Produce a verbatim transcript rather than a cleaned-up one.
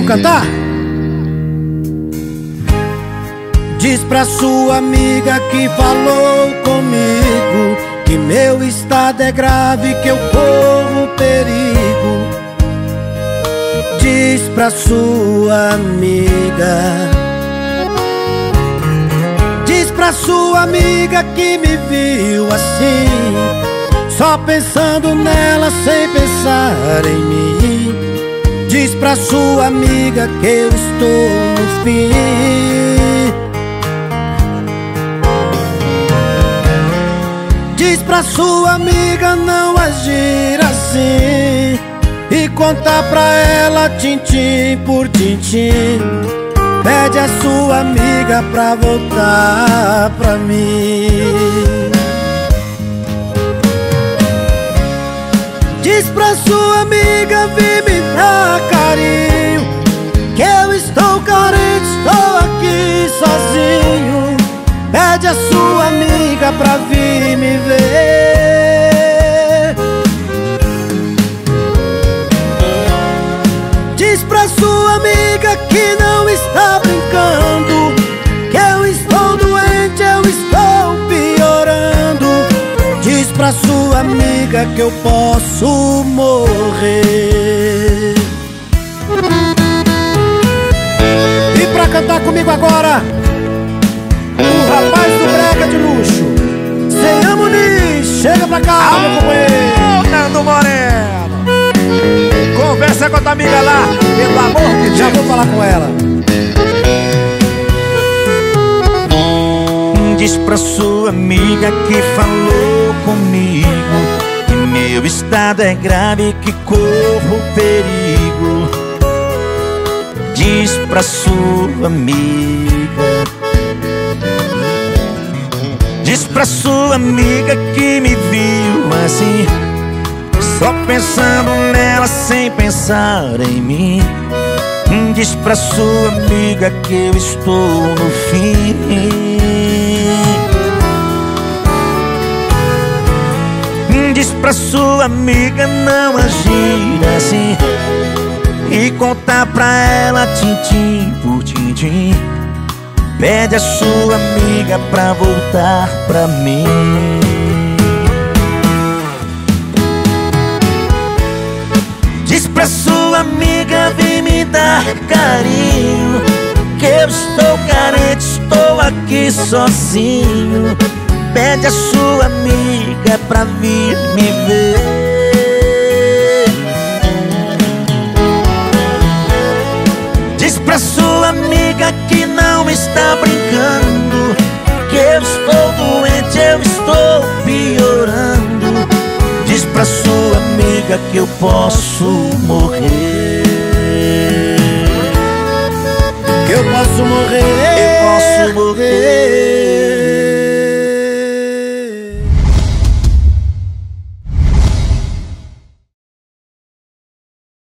Vamos cantar? Diz pra sua amiga que falou comigo que meu estado é grave, que eu corro perigo. Diz pra sua amiga. Diz pra sua amiga que me viu assim, só pensando nela sem pensar em mim. Diz pra sua amiga que eu estou no fim. Diz pra sua amiga não agir assim e contar pra ela tintim por tintim. Pede a sua amiga pra voltar pra mim. Diz pra sua amiga vir me dar carinho, que eu estou carente, estou aqui sozinho. Pede a sua amiga pra vir me ver. Diz pra sua amiga que não está brincando, que eu estou doente, eu estou piorando. Diz pra sua amiga que eu posso morrer. E pra cantar comigo agora, o rapaz do brega de luxo, Senhor Muniz. Chega pra cá, alô, meu companheiro Nando Moreno. Conversa com a tua amiga lá, pelo amor de Deus. Já vou falar com ela. Diz pra sua amiga que falou comigo que meu estado é grave, que corro perigo. Diz pra sua amiga. Diz pra sua amiga que me viu assim, só pensando nela sem pensar em mim. Diz pra sua amiga que eu estou no fim. Diz pra sua amiga não agir assim e contar pra ela tintim por tintim. Pede a sua amiga pra voltar pra mim. Diz pra sua amiga vir me dar carinho, que eu estou carente, estou aqui sozinho. Pede a sua amiga pra vir me ver. Diz pra sua amiga que não está brincando, que eu estou doente, eu estou piorando. Diz pra sua amiga que eu posso morrer. Que eu posso morrer. Eu posso morrer.